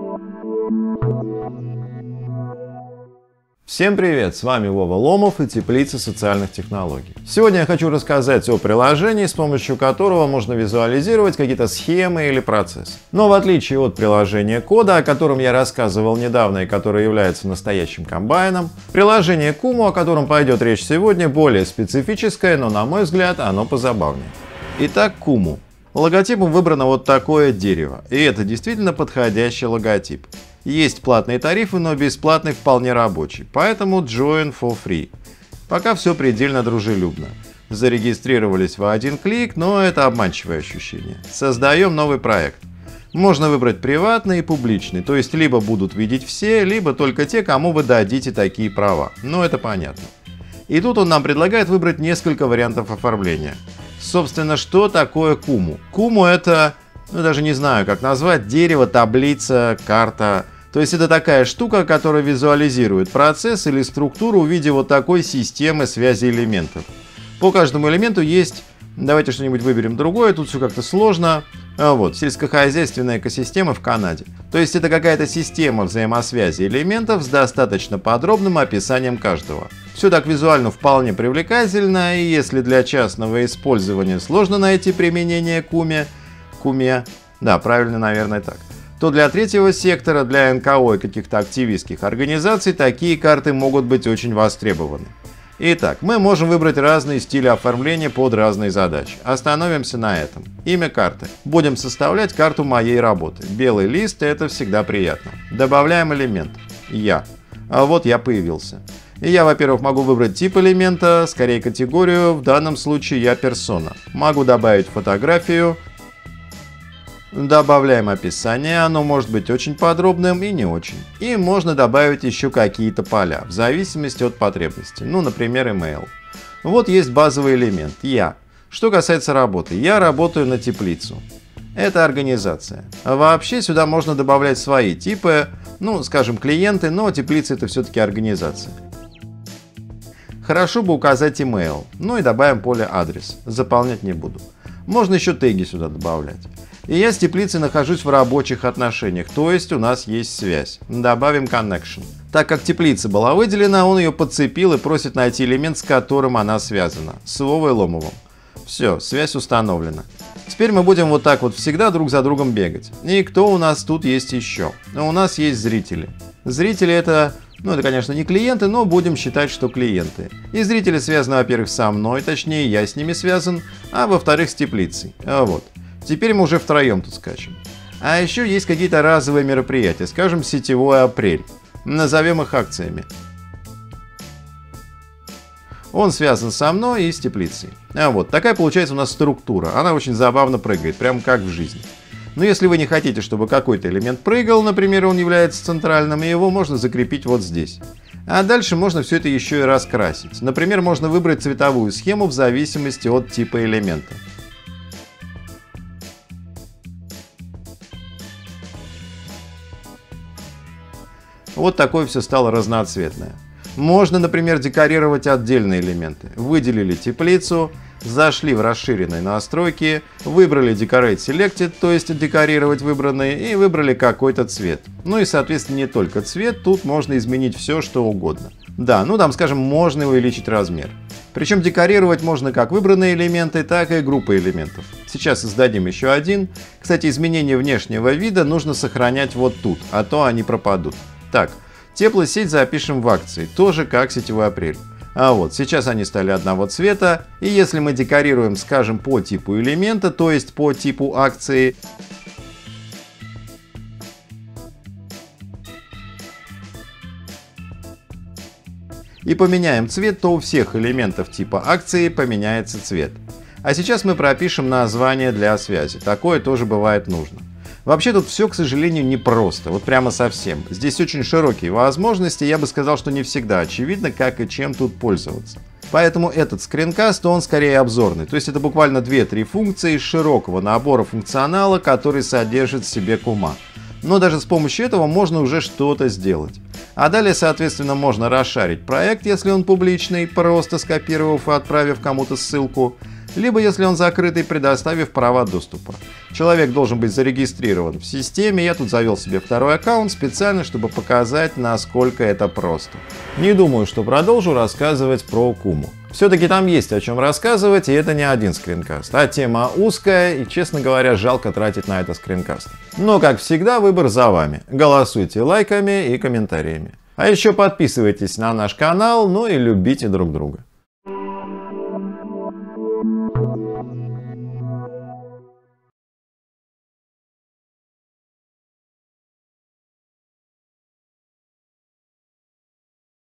Всем привет! С вами Вова Ломов и Теплица социальных технологий. Сегодня я хочу рассказать о приложении, с помощью которого можно визуализировать какие-то схемы или процессы. Но в отличие от приложения кода, о котором я рассказывал недавно и которое является настоящим комбайном, приложение Kumu, о котором пойдет речь сегодня, более специфическое, но на мой взгляд оно позабавнее. Итак, Kumu. Логотипом выбрано вот такое дерево, и это действительно подходящий логотип. Есть платные тарифы, но бесплатный вполне рабочий, поэтому join for free. Пока все предельно дружелюбно. Зарегистрировались в один клик, но это обманчивое ощущение. Создаем новый проект. Можно выбрать приватный и публичный, то есть либо будут видеть все, либо только те, кому вы дадите такие права. Но это понятно. И тут он нам предлагает выбрать несколько вариантов оформления. Собственно, что такое Kumu? Kumu это, даже не знаю как назвать, дерево, таблица, карта. То есть это такая штука, которая визуализирует процесс или структуру в виде вот такой системы связи элементов. По каждому элементу есть, давайте что-нибудь выберем другое, тут все как-то сложно. Вот, сельскохозяйственная экосистема в Канаде. То есть это какая-то система взаимосвязи элементов с достаточно подробным описанием каждого. Все так визуально вполне привлекательно, и если для частного использования сложно найти применение Kume, да, правильно, наверное, так, то для третьего сектора, для НКО и каких-то активистских организаций такие карты могут быть очень востребованы. Итак, мы можем выбрать разные стили оформления под разные задачи. Остановимся на этом. Имя карты. Будем составлять карту моей работы. Белый лист — это всегда приятно. Добавляем элемент. Я. А вот я появился. И я, во-первых, могу выбрать тип элемента, скорее категорию, в данном случае я персона. Могу добавить фотографию. Добавляем описание, оно может быть очень подробным и не очень. И можно добавить еще какие-то поля, в зависимости от потребностей. Ну, например, email. Вот есть базовый элемент, я. Что касается работы, я работаю на теплицу. Это организация. Вообще сюда можно добавлять свои типы, ну, скажем, клиенты, но теплица это все-таки организация. Хорошо бы указать email, ну и добавим поле адрес, заполнять не буду. Можно еще теги сюда добавлять. И я с теплицей нахожусь в рабочих отношениях, то есть у нас есть связь. Добавим connection. Так как теплица была выделена, он ее подцепил и просит найти элемент, с которым она связана. С Вовой Ломовым. Все, связь установлена. Теперь мы будем вот так вот всегда друг за другом бегать. И кто у нас тут есть еще? У нас есть зрители. Зрители это, это, конечно, не клиенты, но будем считать, что клиенты. И зрители связаны, во-первых, со мной, точнее, я с ними связан, а во-вторых, с теплицей. Вот. Теперь мы уже втроем тут скачем. А еще есть какие-то разовые мероприятия, скажем, сетевой апрель. Назовем их акциями. Он связан со мной и с теплицей. Вот, такая получается у нас структура. Она очень забавно прыгает, прям как в жизни. Но если вы не хотите, чтобы какой-то элемент прыгал, например, он является центральным, и его можно закрепить вот здесь. А дальше можно все это еще и раскрасить. Например, можно выбрать цветовую схему в зависимости от типа элемента. Вот такое все стало разноцветное. Можно, например, декорировать отдельные элементы. Выделили теплицу, зашли в расширенные настройки, выбрали Decorate Selected, то есть декорировать выбранные, и выбрали какой-то цвет. Ну и, соответственно, не только цвет, тут можно изменить все, что угодно. Да, там, скажем, можно увеличить размер. Причем декорировать можно как выбранные элементы, так и группы элементов. Сейчас создадим еще один. Кстати, изменение внешнего вида нужно сохранять вот тут, а то они пропадут. Так, теплосеть запишем в акции, тоже как сетевой апрель. А вот, сейчас они стали одного цвета, и если мы декорируем, скажем, по типу элемента, то есть по типу акции, и поменяем цвет, то у всех элементов типа акции поменяется цвет. А сейчас мы пропишем название для связи, такое тоже бывает нужно. Вообще тут все, к сожалению, непросто, вот прямо совсем. Здесь очень широкие возможности, я бы сказал, что не всегда очевидно, как и чем тут пользоваться. Поэтому этот скринкаст, он скорее обзорный, то есть это буквально 2-3 функции из широкого набора функционала, который содержит в себе Kumu. Но даже с помощью этого можно уже что-то сделать. А далее, соответственно, можно расшарить проект, если он публичный, просто скопировав и отправив кому-то ссылку. либо если он закрытый, предоставив права доступа. Человек должен быть зарегистрирован в системе. Я тут завел себе второй аккаунт специально, чтобы показать, насколько это просто. Не думаю, что продолжу рассказывать про Куму. Все-таки там есть о чем рассказывать, и это не один скринкаст. А тема узкая, и, честно говоря, жалко тратить на это скринкаст. Но, как всегда, выбор за вами. Голосуйте лайками и комментариями. А еще подписывайтесь на наш канал, ну и любите друг друга.